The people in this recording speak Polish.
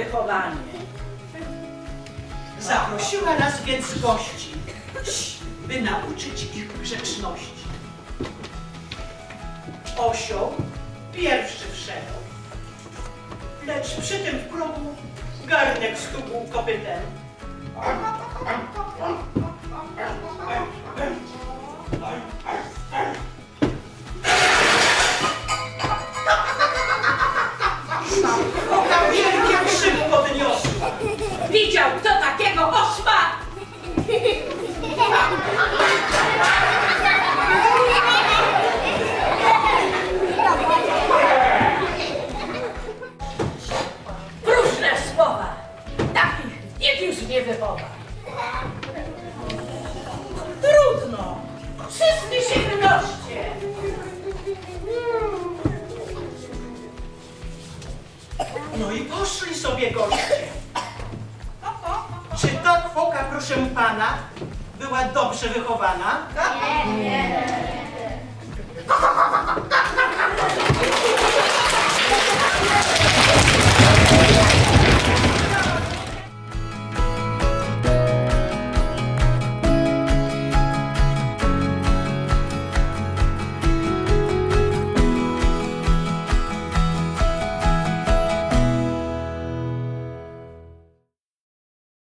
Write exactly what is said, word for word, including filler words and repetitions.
wychowanie. Zaprosiła nas więc gości, by nauczyć ich grzeczności. Osioł pierwszy wszedł, lecz przy tym w progu garnek stukł kopytem. Foka wielkie krzyk podniosła. Widział kto takiego osła? Różne słowa, takich nikt już nie wychowa. Trudno, wszyscy się wynoście. No i poszli sobie goście. Czy ta foka, proszę pana, była dobrze wychowana? Nie, nie.